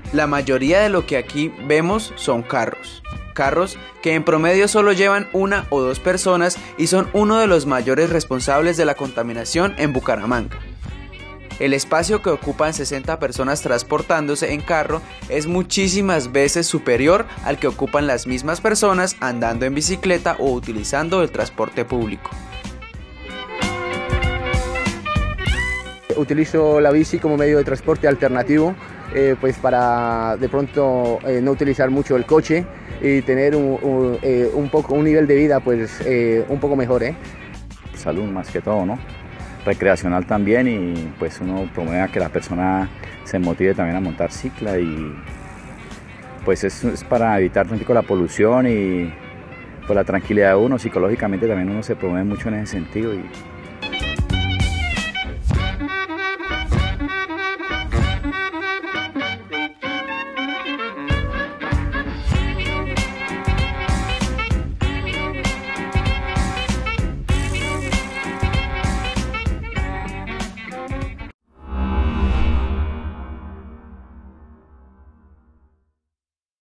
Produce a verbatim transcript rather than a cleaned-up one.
La mayoría de lo que aquí vemos son carros. Carros que en promedio solo llevan una o dos personas y son uno de los mayores responsables de la contaminación en Bucaramanga. El espacio que ocupan sesenta personas transportándose en carro es muchísimas veces superior al que ocupan las mismas personas andando en bicicleta o utilizando el transporte público. Utilizo la bici como medio de transporte alternativo, eh, pues para de pronto eh, no utilizar mucho el coche y tener un, un, eh, un, poco, un nivel de vida pues, eh, un poco mejor. ¿eh? Salud más que todo, ¿no? Recreacional también, y pues uno promueve que la persona se motive también a montar cicla, y pues es, es para evitar un poco la polución y por la tranquilidad de uno, psicológicamente también uno se promueve mucho en ese sentido. Y